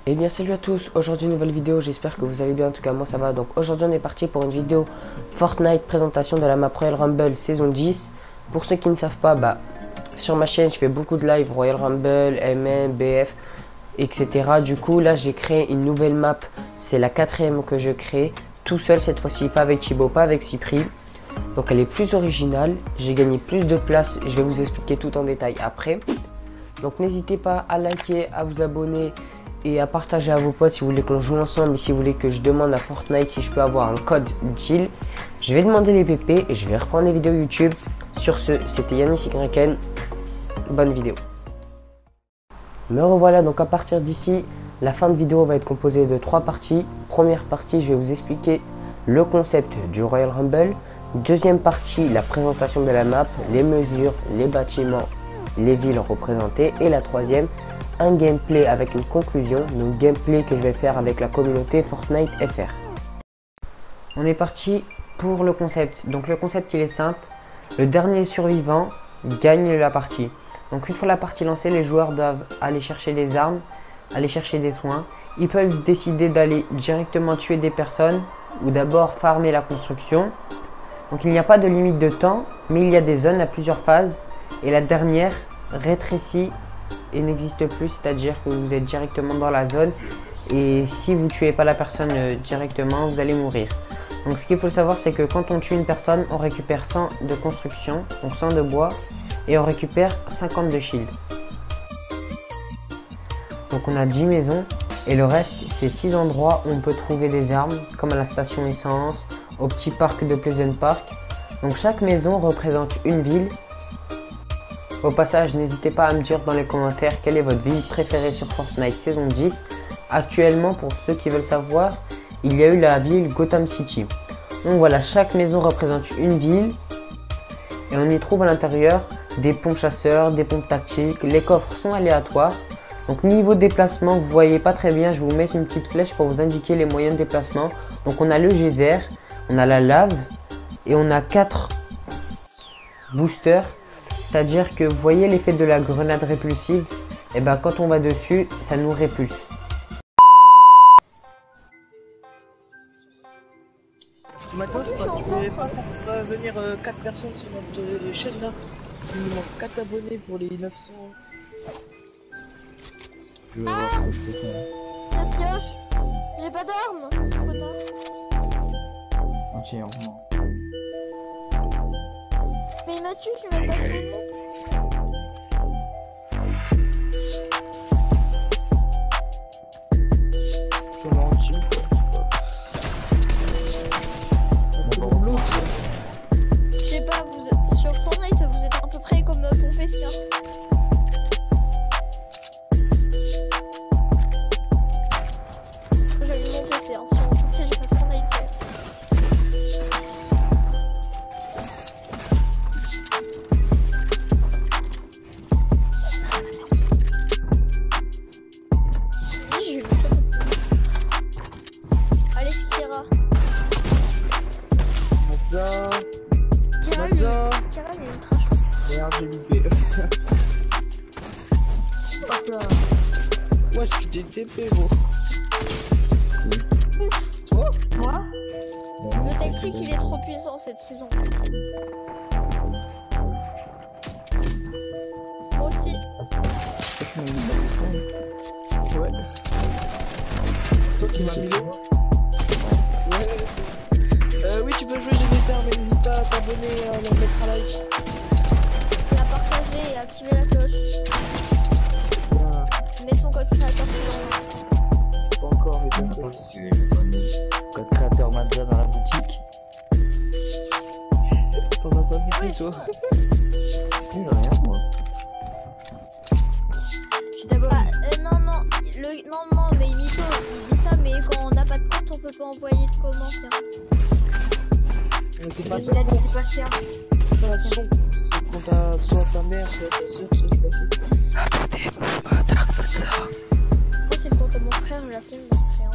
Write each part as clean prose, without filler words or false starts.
Et bien salut à tous, aujourd'hui une nouvelle vidéo, j'espère que vous allez bien, en tout cas moi ça va. Donc aujourd'hui on est parti pour une vidéo Fortnite présentation de la map Royal Rumble saison 10. Pour ceux qui ne savent pas, sur ma chaîne je fais beaucoup de live Royal Rumble, MM, BF, etc. Du coup là j'ai créé une nouvelle map, c'est la 4ème que je crée, tout seul cette fois-ci, pas avec Thibaut, pas avec Cyprien. Donc elle est plus originale, j'ai gagné plus de place, je vais vous expliquer tout en détail après. Donc n'hésitez pas à liker, à vous abonner et à partager à vos potes si vous voulez qu'on joue ensemble et si vous voulez que je demande à Fortnite si je peux avoir un code deal. Je vais demander les PP et je vais reprendre les vidéos YouTube. Sur ce, c'était Yannis YN. Bonne vidéo. Me revoilà, donc à partir d'ici, la fin de vidéo va être composée de 3 parties. Première partie, je vais vous expliquer le concept du Royal Rumble. Deuxième partie, la présentation de la map, les mesures, les bâtiments, les villes représentées. Et la troisième, un gameplay avec une conclusion, donc gameplay que je vais faire avec la communauté Fortnite FR. On est parti pour le concept. Donc le concept il est simple, le dernier survivant gagne la partie. Donc une fois la partie lancée, les joueurs doivent aller chercher des armes, aller chercher des soins. Ils peuvent décider d'aller directement tuer des personnes ou d'abord farmer la construction. Donc il n'y a pas de limite de temps, mais il y a des zones à plusieurs phases et la dernière rétrécit et n'existe plus, c'est-à-dire que vous êtes directement dans la zone et si vous tuez pas la personne directement, vous allez mourir. Donc ce qu'il faut savoir, c'est que quand on tue une personne, on récupère 100 de construction, donc 100 de bois, et on récupère 50 de shield. Donc on a 10 maisons et le reste c'est 6 endroits où on peut trouver des armes, comme à la station essence, au petit parc de Pleasant Park. Donc chaque maison représente une ville. Au passage, n'hésitez pas à me dire dans les commentaires quelle est votre ville préférée sur Fortnite saison 10. Actuellement, pour ceux qui veulent savoir, il y a eu la ville Gotham City. Donc voilà, chaque maison représente une ville et on y trouve à l'intérieur des ponts chasseurs, des pompes tactiques. Les coffres sont aléatoires. Donc niveau déplacement, vous voyez pas très bien, je vais vous mettre une petite flèche pour vous indiquer les moyens de déplacement. Donc on a le geyser, on a la lave et on a 4 boosters. C'est-à-dire que vous voyez l'effet de la grenade répulsive, et quand on va dessus, ça nous répulse. Matos, tu veux pas venir 4 personnes sur notre chaîne là? Il nous manque 4 abonnés pour les 900. Je vais voir ce que je peux faire. La pioche. J'ai pas d'armes, connard. Entièrement. Mais il m'a tué, je vais pas tuer. Je sais pas, sur Fortnite, vous êtes à peu près comme confesseur. J'ai eu mon PC, hein. Sur mon PC, j'ai pas Fortnite. Merde, j'ai loupé. Hop là. Ouais, je suis DTP, gros. Toi? Moi? Le tactique, il est trop puissant cette saison. Moi aussi. Ouais. Toi qui m'as mis le... Ouais. Oui, tu peux jouer GDPR, mais n'hésite pas à t'abonner et à mettre un like. Et à partager et à activer la cloche. Voilà. Mets son code créateur. Pas encore, mais Je bientôt. pense que code créateur Madza dans la boutique. T'en as pas beaucoup, Oui. toi. J'ai rien moi. Je t'abonne. Non, mais Mito, il dit ça, mais quand on n'a pas de compte, on peut pas envoyer de commentaires. Mais c'est pas Il ça. a dit c'est pas cher. C'est pas son. C'est quand t'as soit ta mère, soit ta soeur, soit ta fille. Attendez, mon bâtard, comme ça. Moi, c'est le compte de mon frère, je l'appelle mon frère.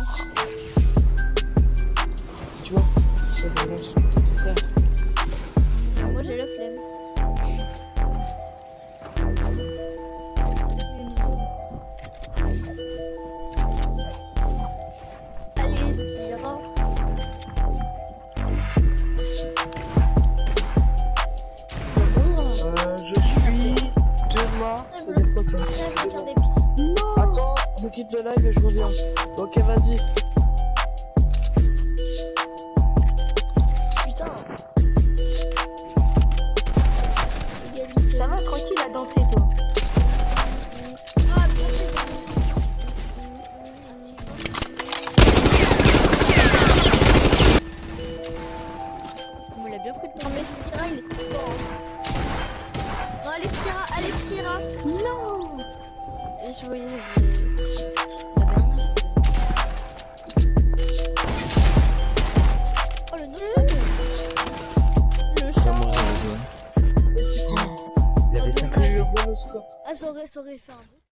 Tu vois, ça va sur ton frère. Moi, j'ai la flemme. live et je reviens. Ok, vas-y. Putain. Ça va, tranquille à danser, toi. Ah, merci. On l'a bien pris de temps, mais Spira, il est trop fort. Non, allez, Spira. Non. Et je voyais. Oh, le no-scope. Le Ça chat. mourir, Et c'est tout. il avait 5 J'ai eu un bon score. Ah, ça aurait fait un bon.